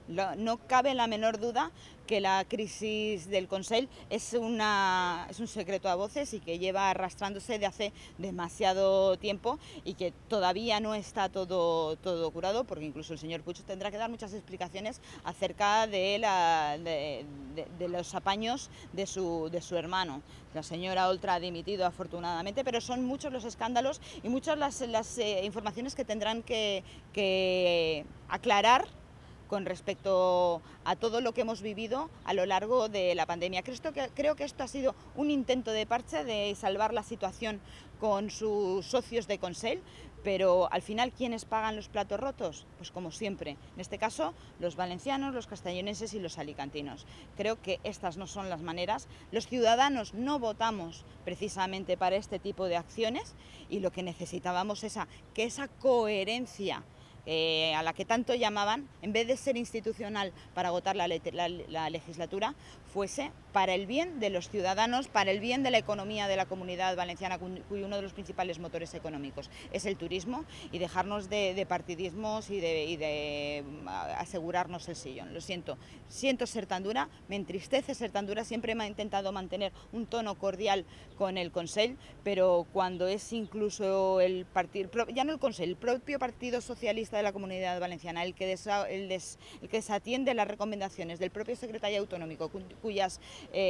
No cabe la menor duda que la crisis del Consell es un secreto a voces y que lleva arrastrándose de hace demasiado tiempo y que todavía no está todo curado, porque incluso el señor Puig tendrá que dar muchas explicaciones acerca de los apaños de su hermano. La señora Oltra ha dimitido afortunadamente, pero son muchos los escándalos y muchas las informaciones que tendrán que aclarar con respecto a todo lo que hemos vivido a lo largo de la pandemia. Creo que esto ha sido un intento de parche de salvar la situación con sus socios de Consell, pero al final, ¿quiénes pagan los platos rotos? Pues como siempre, en este caso los valencianos, los castellonenses y los alicantinos. Creo que estas no son las maneras. Los ciudadanos no votamos precisamente para este tipo de acciones y lo que necesitábamos es que esa coherencia a la que tanto llamaban, en vez de ser institucional para agotar la legislatura, fuese para el bien de los ciudadanos, para el bien de la economía de la Comunidad Valenciana, cuyo uno de los principales motores económicos es el turismo, y dejarnos de partidismos y de asegurarnos el sillón. Lo siento ser tan dura, me entristece ser tan dura, siempre me he intentado mantener un tono cordial con el Consell, pero cuando es incluso el partido, ya no el Consell, el propio Partido Socialista de la Comunidad Valenciana el que desatiende las recomendaciones del propio secretario autonómico, cuyas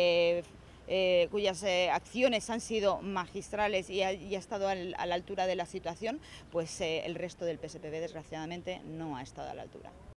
acciones han sido magistrales y ha estado a la altura de la situación, pues el resto del PSPV desgraciadamente no ha estado a la altura.